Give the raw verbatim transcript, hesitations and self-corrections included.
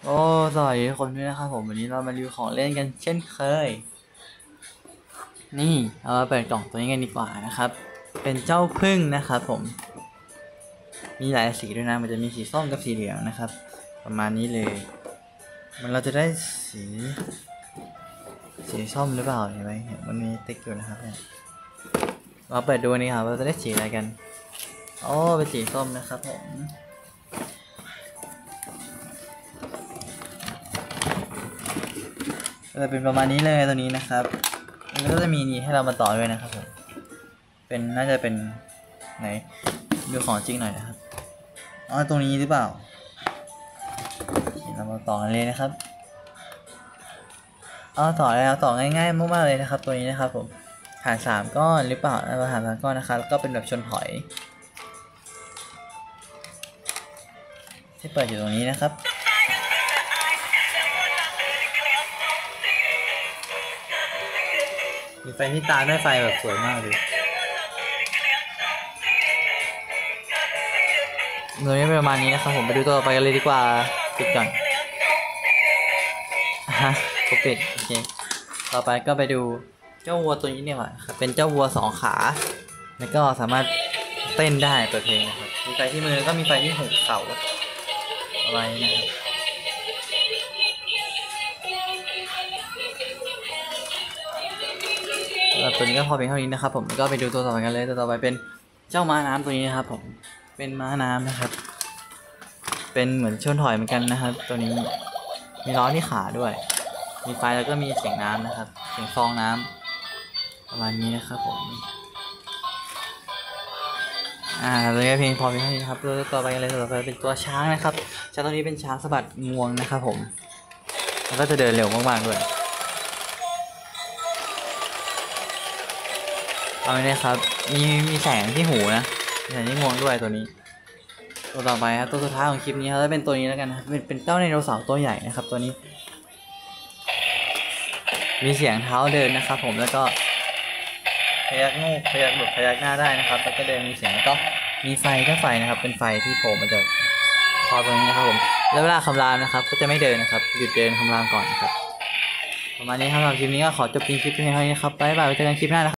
โอ้สวัสดีทุกคนด้วยนะครับผมวันนี้เรามารีวิวของเล่นกันเช่นเคยนี่เรามาเปิดกล่องตัวนี้กันดีกว่านะครับเป็นเจ้าพึ่งนะครับผมมีหลายสีด้วยนะมันจะมีสีส้มกับสีเหลืองนะครับประมาณนี้เลยมันเราจะได้สีสีส้มหรือเปล่าเห็นไหมมันมีติ๊กอยู่นะครับเนี่ยเราเปิดดูนี่ครับเราจะได้สีอะไรกันโอ้เป็นสีส้มนะครับผมจะเป็นประมาณนี้เลยตัวนี้นะครับมันก็จะมีนี่ให้เรามาต่อด้วยนะครับผมเป็นน่าจะเป็นไหนดูของจริงหน่อยนะครับอ๋อตรงนี้หรือเปล่าเรามาต่อกันเลยนะครับอ๋อต่อแล้วต่อง่ายๆมากๆเลยนะครับตัวนี้นะครับผมฐานสามก้อนหรือเปล่าเราฐานสามก้อนนะครับแล้วก็เป็นแบบชนถอยที่เปิดอยู่ตรงนี้นะครับมีไฟที่ตาด้วยไฟแบบสวยมากเลยตัวนี้ประมาณนี้นะครับผมไปดูตัวต่อไปกันเลยดีกว่าปิดก่อนฮะก็ปิดโอเคต่อไปก็ไปดูเจ้าวัวตัวนี้เนี่ยว่ะครับเป็นเจ้าวัวสองขาแล้วก็สามารถเต้นได้เปิดเพลงนะครับมีไฟที่มือแล้วก็มีไฟที่หัวเข่าอะไรนะครับแล้วตัวนี้ก็พอเป็นเท่านี้นะครับผมก็ไปดูตัวต่อไปกันเลยตัวต่อไปเป็นเจ้าม้าน้ำตัวนี้นะครับผมเป็นม้าน้ำนะครับเป็นเหมือนชนถอยเหมือนกันนะครับตัวนี้มีล้อที่ขาด้วยมีไฟแล้วก็มีเสียงน้ำนะครับเสียงฟองน้ำประมาณนี้นะครับผมอ่าตัวนี้เพลงพอเพียงเท่านี้ครับตัวต่อไปกันเลยตัวต่อไปเป็นตัวช้างนะครับช้างตัวนี้เป็นช้างสะบัดงวงนะครับผมแล้วก็จะเดินเร็วมากๆด้วยเอาเลยครับมีมีแสงที่หูนะมีแสงที่งวงด้วยตัวนี้ตัวต่อไปครับตัวสุดท้ายของคลิปนี้ครับจะเป็นตัวนี้แล้วกันนะเป็นเป็นเจ้าไดโนเสาร์ตัวใหญ่นะครับตัวนี้มีเสียงเท้าเดินนะครับผมแล้วก็พยักงูพยักแบบพยักหน้าได้นะครับแล้วก็เดินมีเสียงแล้วก็มีไฟก็ไฟนะครับเป็นไฟที่โผล่มาจากคอตรงนี้นะครับผมแล้วเวลาคำรามนะครับก็จะไม่เดินนะครับหยุดเดินคำรามก่อนนะครับประมาณนี้ครับสำหรับคลิปนี้ก็ขอจบคลิปเพียงเท่านี้ครับบ๊ายบายไว้เจอกันคลิปหน้านะครับ